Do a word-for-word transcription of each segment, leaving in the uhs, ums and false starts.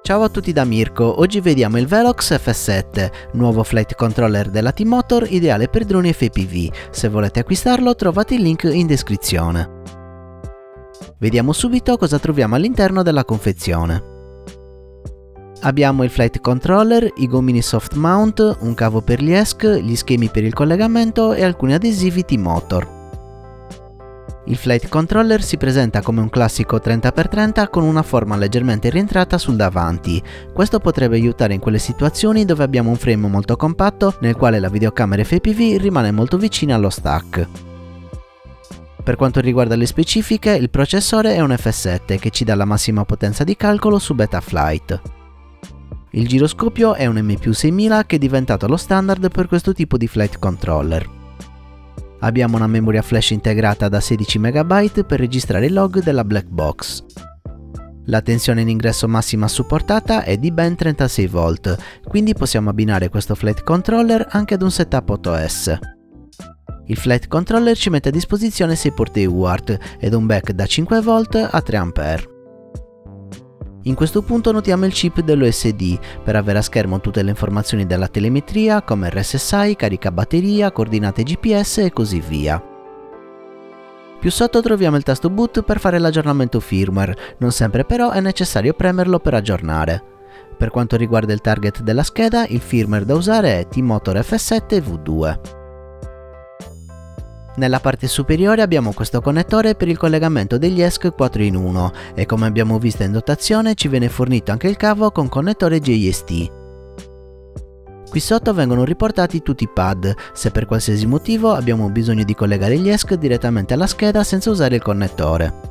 Ciao a tutti da Mirko, oggi vediamo il Velox F sette, nuovo flight controller della T-Motor ideale per droni F P V. Se volete acquistarlo trovate il link in descrizione. Vediamo subito cosa troviamo all'interno della confezione. Abbiamo il flight controller, i gommini soft mount, un cavo per gli E S C, gli schemi per il collegamento e alcuni adesivi T-Motor. Il flight controller si presenta come un classico trenta per trenta con una forma leggermente rientrata sul davanti. Questo potrebbe aiutare in quelle situazioni dove abbiamo un frame molto compatto nel quale la videocamera F P V rimane molto vicina allo stack. Per quanto riguarda le specifiche, il processore è un F sette che ci dà la massima potenza di calcolo su Betaflight. Il giroscopio è un M più seimila che è diventato lo standard per questo tipo di flight controller. Abbiamo una memoria flash integrata da sedici megabyte per registrare i log della black box. La tensione in ingresso massima supportata è di ben trentasei volt, quindi possiamo abbinare questo flight controller anche ad un setup otto S. Il flight controller ci mette a disposizione sei porte U A R T ed un back da cinque volt a tre ampere. In questo punto notiamo il chip dell'O S D per avere a schermo tutte le informazioni della telemetria come R S S I, carica batteria, coordinate G P S e così via. Più sotto troviamo il tasto boot per fare l'aggiornamento firmware, non sempre però è necessario premerlo per aggiornare. Per quanto riguarda il target della scheda, il firmware da usare è T-Motor F sette V due. Nella parte superiore abbiamo questo connettore per il collegamento degli E S C quattro in uno e come abbiamo visto in dotazione ci viene fornito anche il cavo con connettore J S T. Qui sotto vengono riportati tutti i pad, se per qualsiasi motivo abbiamo bisogno di collegare gli E S C direttamente alla scheda senza usare il connettore.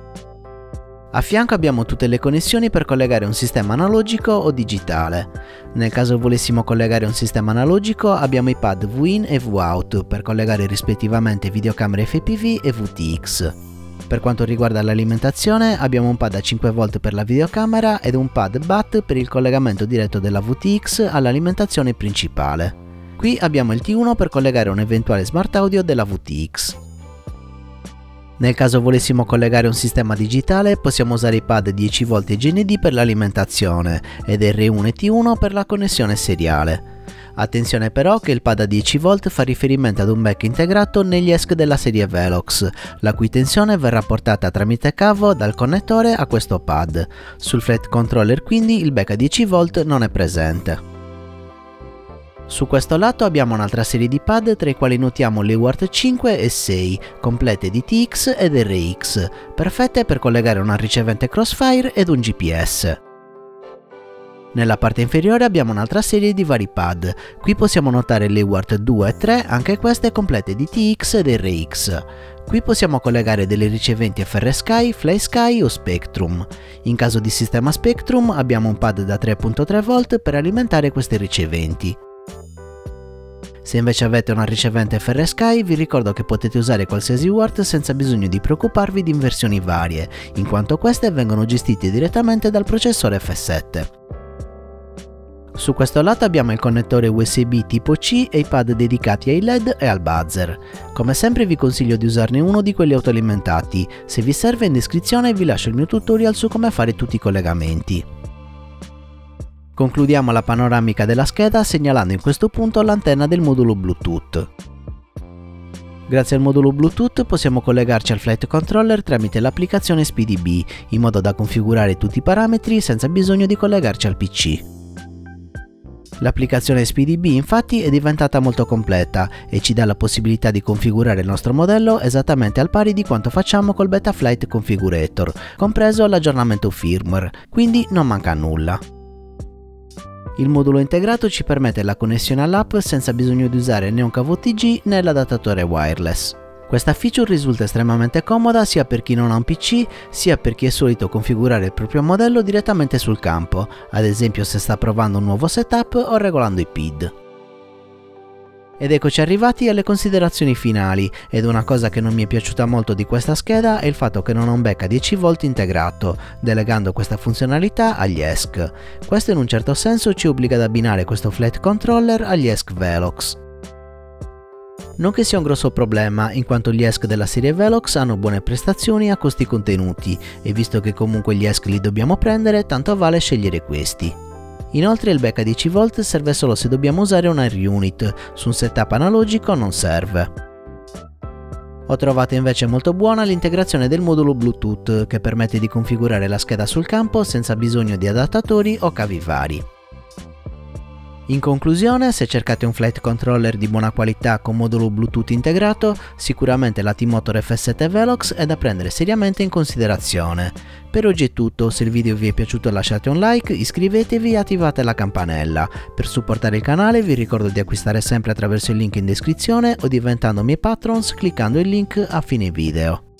A fianco abbiamo tutte le connessioni per collegare un sistema analogico o digitale. Nel caso volessimo collegare un sistema analogico abbiamo i pad V in e V out per collegare rispettivamente videocamere F P V e V T X. Per quanto riguarda l'alimentazione abbiamo un pad a cinque volt per la videocamera ed un pad B A T per il collegamento diretto della V T X all'alimentazione principale. Qui abbiamo il T uno per collegare un eventuale smart audio della V T X. Nel caso volessimo collegare un sistema digitale possiamo usare i pad dieci volt e G N D per l'alimentazione ed R uno e T uno per la connessione seriale. Attenzione però che il pad a dieci volt fa riferimento ad un back integrato negli E S C della serie Velox, la cui tensione verrà portata tramite cavo dal connettore a questo pad. Sul flight controller quindi il back a dieci volt non è presente. Su questo lato abbiamo un'altra serie di pad tra i quali notiamo le U A R T cinque e sei, complete di T X ed R X, perfette per collegare una ricevente Crossfire ed un G P S. Nella parte inferiore abbiamo un'altra serie di vari pad, qui possiamo notare le U A R T due e tre, anche queste complete di T X ed R X. Qui possiamo collegare delle riceventi F R Sky, FlySky o Spectrum. In caso di sistema Spectrum abbiamo un pad da tre virgola tre volt per alimentare queste riceventi. Se invece avete una ricevente F R Sky vi ricordo che potete usare qualsiasi U A R T senza bisogno di preoccuparvi di inversioni varie, in quanto queste vengono gestite direttamente dal processore F sette. Su questo lato abbiamo il connettore U S B tipo C e i pad dedicati ai L E D e al buzzer. Come sempre vi consiglio di usarne uno di quelli autoalimentati, se vi serve in descrizione vi lascio il mio tutorial su come fare tutti i collegamenti. Concludiamo la panoramica della scheda segnalando in questo punto l'antenna del modulo Bluetooth. Grazie al modulo Bluetooth possiamo collegarci al flight controller tramite l'applicazione S P D B, in modo da configurare tutti i parametri senza bisogno di collegarci al P C. L'applicazione S P D B infatti è diventata molto completa e ci dà la possibilità di configurare il nostro modello esattamente al pari di quanto facciamo col Betaflight Configurator, compreso l'aggiornamento firmware, quindi non manca nulla. Il modulo integrato ci permette la connessione all'app senza bisogno di usare né un cavo T G né l'adattatore wireless. Questa feature risulta estremamente comoda sia per chi non ha un P C, sia per chi è solito configurare il proprio modello direttamente sul campo, ad esempio se sta provando un nuovo setup o regolando i P I D. Ed eccoci arrivati alle considerazioni finali, ed una cosa che non mi è piaciuta molto di questa scheda è il fatto che non ha un back a dieci volt integrato, delegando questa funzionalità agli E S C. Questo in un certo senso ci obbliga ad abbinare questo flight controller agli E S C Velox. Non che sia un grosso problema, in quanto gli E S C della serie Velox hanno buone prestazioni a costi contenuti, e visto che comunque gli E S C li dobbiamo prendere, tanto vale scegliere questi. Inoltre il back a dieci volt serve solo se dobbiamo usare una R-Unit, su un setup analogico non serve. Ho trovato invece molto buona l'integrazione del modulo Bluetooth, che permette di configurare la scheda sul campo senza bisogno di adattatori o cavi vari. In conclusione, se cercate un flight controller di buona qualità con modulo Bluetooth integrato, sicuramente la T-Motor F S sette Velox è da prendere seriamente in considerazione. Per oggi è tutto, se il video vi è piaciuto lasciate un like, iscrivetevi e attivate la campanella. Per supportare il canale vi ricordo di acquistare sempre attraverso il link in descrizione o diventando miei patrons cliccando il link a fine video.